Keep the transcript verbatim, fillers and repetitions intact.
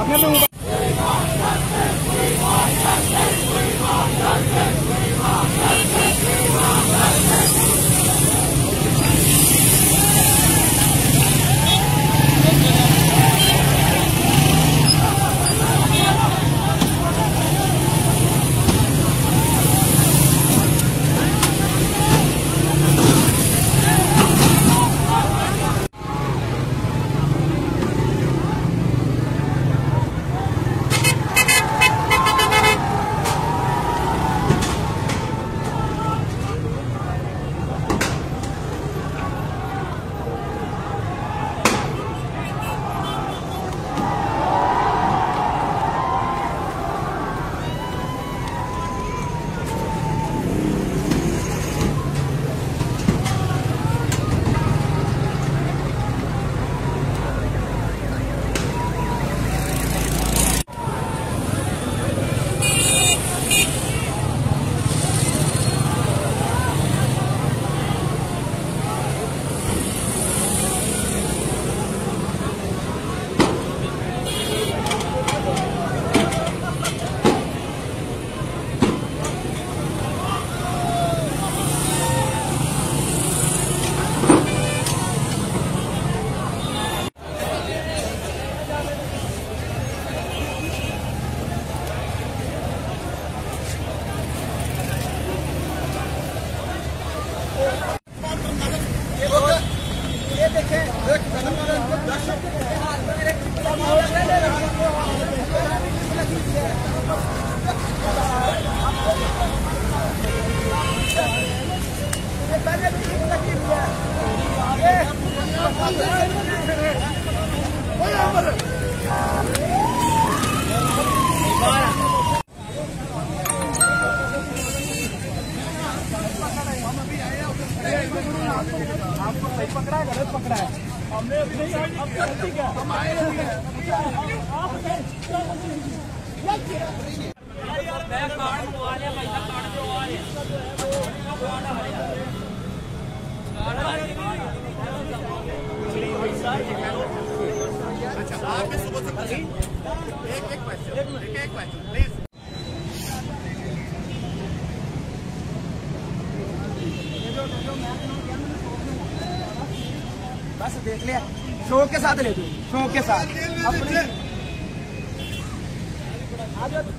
आपको सही पकड़ा है, गलत पकड़ा है। हमने अपनी अब गलती क्या हम आए अच्छा आपने सुबह से एक एक क्वेश्चन एक एक क्वेश्चन प्लीज। बस देख लिया, शौक के साथ ले दो, शौक के साथ अपने